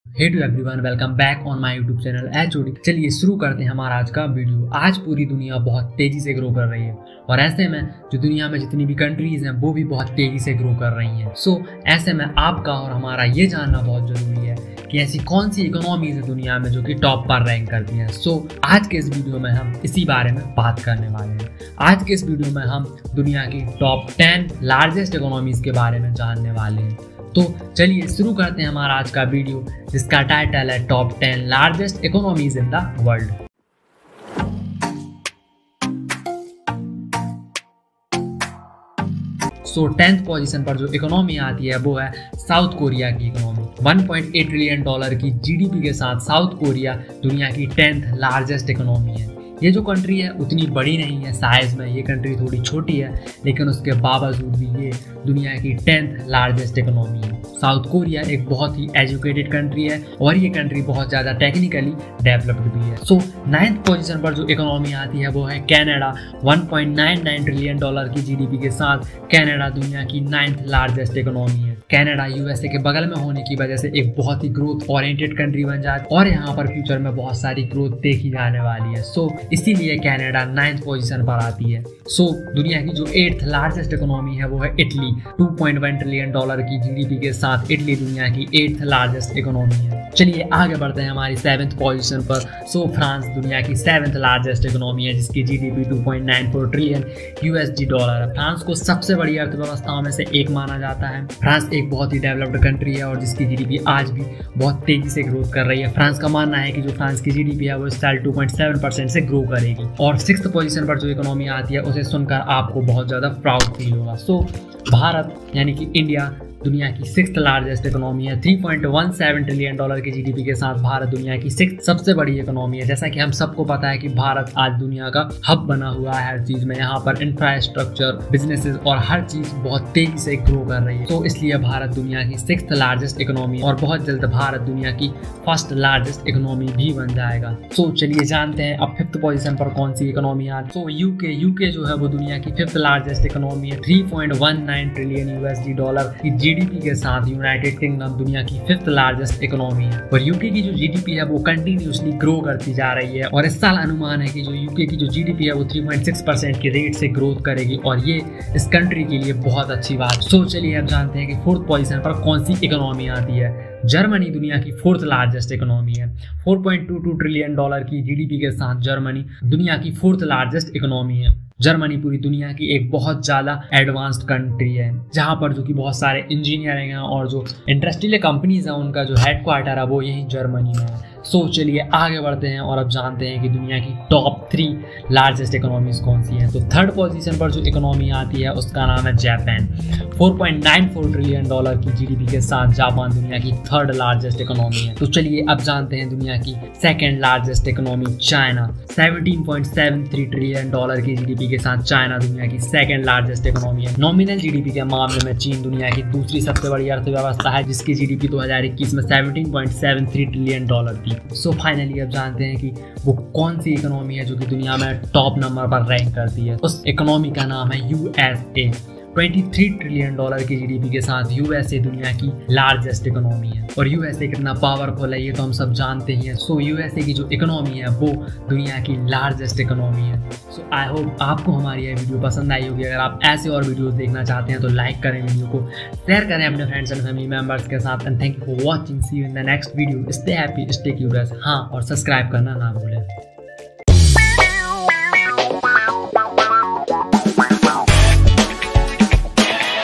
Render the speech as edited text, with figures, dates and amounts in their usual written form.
Hey to everyone, welcome back on my YouTube channel HOD. चलिए शुरू करते हैं हमारा आज का वीडियो। आज पूरी दुनिया बहुत तेजी से ग्रो कर रही है और ऐसे में जो दुनिया में जितनी भी कंट्रीज हैं वो भी बहुत तेजी से ग्रो कर रही हैं। सो ऐसे में आपका और हमारा ये जानना बहुत जरूरी है कि ऐसी कौन सी इकोनॉमीज है दुनिया में जो कि टॉप पर रैंक करती हैं। सो आज के इस वीडियो में हम इसी बारे में बात करने वाले हैं। आज के इस वीडियो में हम दुनिया की टॉप 10 लार्जेस्ट इकोनॉमीज के बारे में जानने वाले हैं। तो चलिए शुरू करते हैं हमारा आज का वीडियो, जिसका टाइटल है top 10 largest economies in the world. So 10th position पर जो इकोनॉमी आती है वो है साउथ कोरिया की इकोनॉमी। 1.8 ट्रिलियन डॉलर की जीडीपी के साथ साउथ कोरिया दुनिया की 10th लार्जेस्ट इकोनॉमी है। ये जो कंट्री है उतनी बड़ी नहीं है साइज में, ये कंट्री थोड़ी छोटी है, लेकिन उसके बावजूद भी ये दुनिया की 10th लार्जेस्ट इकोनॉमी है। साउथ कोरिया एक बहुत ही एजुकेटेड कंट्री है और ये कंट्री बहुत ज़्यादा टेक्निकली डेवलप्ड भी है। सो 9th पोजीशन पर जो इकोनॉमी आती है वो है कनाडा। 1.99 ट्रिलियन डॉलर की जीडीपी के साथ कनाडा दुनिया की 9th लार्जेस्ट इकोनॉमी है। कनाडा यूएसए के बगल में होने की वजह से एक बहुत ही ग्रोथ ओरिएंटेड कंट्री बन जाती है और यहाँ पर फ्यूचर में बहुत सारी ग्रोथ देखी जाने वाली है। सो इसीलिए कनाडा 9th पोजीशन पर आती है। सो दुनिया की जो 8th लार्जेस्ट इकोनॉमी है वो है इटली। 2.1 ट्रिलियन डॉलर की जीडीपी के साथ इटली दुनिया की 8th लार्जेस्ट इकोनॉमी है। चलिए आगे बढ़ते हैं हमारी 7th पोजीशन पर। सो फ्रांस दुनिया की 7th लार्जेस्ट इकोनॉमी है, जिसकी जीडीपी 2.94 ट्रिलियन यूएसडी डॉलर है। फ्रांस को सबसे बड़ी अर्थव्यवस्थाओं में से एक माना जाता है। फ्रांस एक बहुत ही डेवलप्ड कंट्री है और जिसकी जीडीपी आज भी बहुत तेजी से ग्रोथ कर रही है। फ्रांस का मानना है कि जो फ्रांस की जीडीपी है वो इस साल 2.7% से ग्रो करेगी। और 6th पोजीशन पर जो इकोनॉमी आती है उसे सुनकर आपको बहुत ज़्यादा प्राउड फील होगा। सो भारत यानी कि इंडिया दुनिया की 6th लार्जेस्ट इकोनॉमी है। 3.17 ट्रिलियन डॉलर की जीडीपी के साथ भारत दुनिया की 6th सबसे बड़ी इकोनॉमी है। जैसा कि हम सबको पता है कि भारत आज दुनिया का हब बना हुआ है हर चीज़ में। यहाँ पर इंफ्रास्ट्रक्चर, बिजनेसेस और हर चीज़ बहुत तेजी से ग्रो कर रही है। तो इसलिए भारत दुनिया की 6th लार्जेस्ट इकोनॉमी और बहुत जल्द भारत दुनिया की 1st लार्जेस्ट इकोनॉमी भी बन जाएगा। तो चलिए जानते हैं अब 5th पोजीशन पर कौन सी इकोनॉमी आती है। तो यूके जो है वो दुनिया की 5th लार्जेस्ट इकोनॉमी है। 3.19 ट्रिलियन यूएसडी डॉलर की जीडीपी के साथ यूनाइटेड किंगडम दुनिया की 5th लार्जेस्ट इकोनॉमी है। और यूके की जो जीडीपी है वो कंटिन्यूसली ग्रो करती जा रही है और इस साल अनुमान है कि जो यूके की जो जीडीपी है वो 3.6% के रेट से ग्रोथ करेगी और ये इस कंट्री के लिए बहुत अच्छी बात। सो चलिए अब जानते हैं कि 4th पोजीशन पर कौन सी इकोनॉमी आती है। जर्मनी दुनिया की 4th लार्जेस्ट इकोनॉमी है। 4.22 ट्रिलियन डॉलर की जीडीपी के साथ जर्मनी दुनिया की 4th लार्जेस्ट इकोनॉमी है। जर्मनी पूरी दुनिया की एक बहुत ज़्यादा एडवांस्ड कंट्री है, जहाँ पर जो कि बहुत सारे इंजीनियरिंग हैं और जो इंडस्ट्रियल कंपनीज हैं उनका जो हेडक्वार्टर है वो यही जर्मनी में है। सो चलिए आगे बढ़ते हैं और अब जानते हैं कि दुनिया की टॉप 3 लार्जेस्ट इकोनॉमीज कौन सी हैं। तो 3rd पोजीशन पर जो इकोनॉमी आती है उसका नाम है जापान। 4.94 ट्रिलियन डॉलर की जीडीपी के साथ जापान दुनिया की 3rd लार्जेस्ट इकोनॉमी है। तो चलिए अब जानते हैं दुनिया की 2nd largest economy China. 17.73 trillion dollar की जीडीपी के साथ चाइना दुनिया की 2nd लार्जेस्ट इकोनॉमी है। नॉमिनल जीडीपी के मामले में चीन दुनिया की दूसरी सबसे बड़ी अर्थव्यवस्था है, जिसकी जीडीपी 2021 में 17.73 ट्रिलियन डॉलर थी। सो फाइनली अब जानते हैं कि वो कौन सी इकोनॉमी है जो कि दुनिया में टॉप नंबर पर रैंक करती है। उस इकोनॉमी का नाम है यूएसए। 23 ट्रिलियन डॉलर की जीडीपी के साथ यूएसए दुनिया की लार्जेस्ट इकोनॉमी है। और यूएसए कितना पावरफुल है ये तो हम सब जानते ही हैं। सो यूएसए की जो इकोनॉमी है वो दुनिया की लार्जेस्ट इकोनॉमी है। सो आई होप आपको हमारी ये वीडियो पसंद आई होगी। अगर आप ऐसे और वीडियोस देखना चाहते हैं तो लाइक करें, वीडियो को शेयर करें अपने फ्रेंड्स एंड फैमिली मेंबर्स के साथ। And thank you for watching. See you in the next video. Stay happy, stay curious. हाँ, और सब्सक्राइब करना ना भूलें।